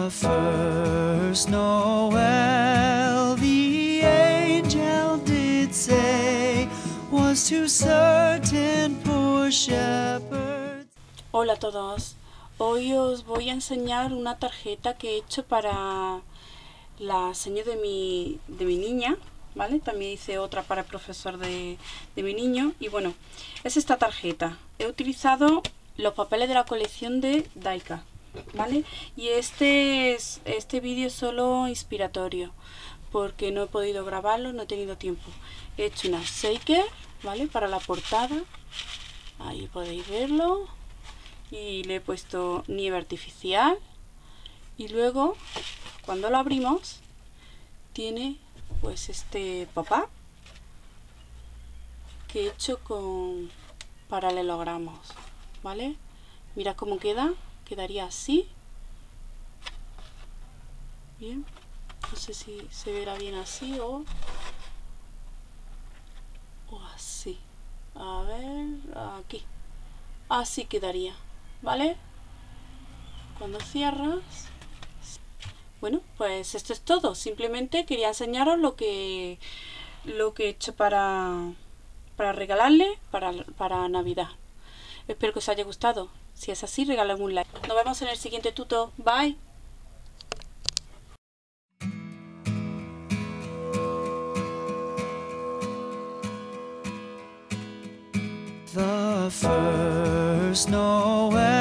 The first Noel, the angel did say, was to certain poor shepherds. Hola a todos, hoy os voy a enseñar una tarjeta que he hecho para la seño de mi niña, ¿vale? También hice otra para el profesor de mi niño y bueno, es esta tarjeta. He utilizado los papeles de la colección de Daika, ¿vale? Y este vídeo es solo inspiratorio porque no he podido grabarlo, no he tenido tiempo. He hecho una shaker, ¿vale? Para la portada, ahí podéis verlo, y le he puesto nieve artificial y luego cuando lo abrimos tiene pues este papá que he hecho con paralelogramos, ¿vale? Mira cómo quedaría así. Bien, no sé si se verá bien así o así. A ver, aquí. Así quedaría, ¿vale? Cuando cierras. Bueno, pues esto es todo. Simplemente quería enseñaros lo que he hecho para regalarle para Navidad. Espero que os haya gustado. Si es así, regaladme un like. Nos vemos en el siguiente tuto. Bye. The first Noel.